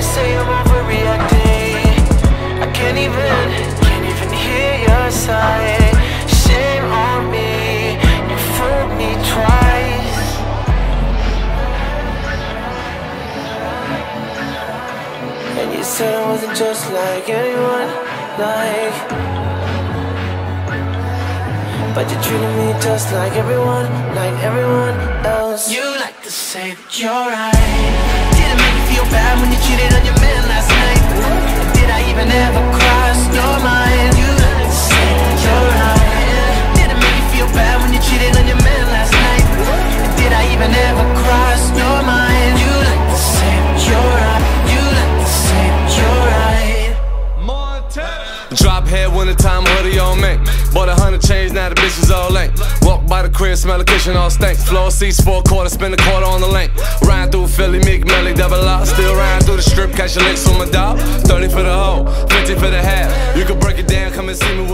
you say I'm overreacting. I can't even hear your sigh. Shame on me, you fooled me twice. And you said I wasn't just like anyone, but you treated me just like everyone else. You like to say that you're right. Did it make you feel bad when you cheated on your man last night? Did I even ever cross your mind? You like to say that you're right. Did it make you feel bad when you cheated on your man last night? Did I even ever cross your mind? You like to say that you're right. You like to say that you're right. Montana. Drop head, wintertime hoodie on me. Bought 100 chains, now the bitch is all lame. Walk by the crib, smell the kitchen all stank. Floor seats, 4 quarters, spend a quarter on the lane. Ride through Philly, Meek Melly, double up. Still riding through the strip, catch your licks on my dog. 30 for the hoe, 50 for the half. You can break it down, come and see me